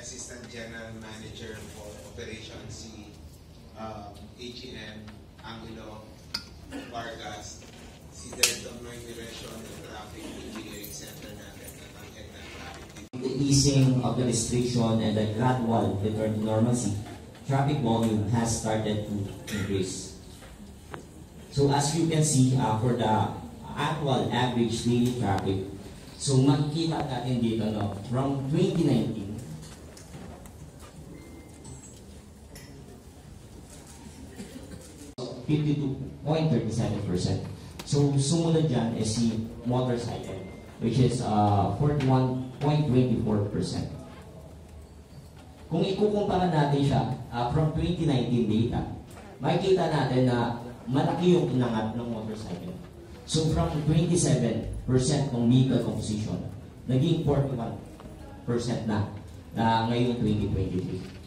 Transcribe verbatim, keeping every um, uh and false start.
Assistant General Manager for Operations si um, H E M Angulo Vargas, si Director ng Direction ng Traffic Engineering Center natin at ang head ng traffic. The easing of the restriction and the gradual return to normalcy, traffic volume has started to increase. So as you can see, uh, for the actual average daily traffic, so makikita natin dito, no, from twenty nineteen, fifty-two point three seven percent. So sumunod dyan is si motorcycle, which is uh, forty-one point two four percent. Kung ikukumpara natin siya uh, from twenty nineteen data, makikita natin na malaki yung inangat ng motorcycle. So from twenty-seven percent ng vehicle composition, naging forty-one percent na uh, ngayong twenty twenty-three.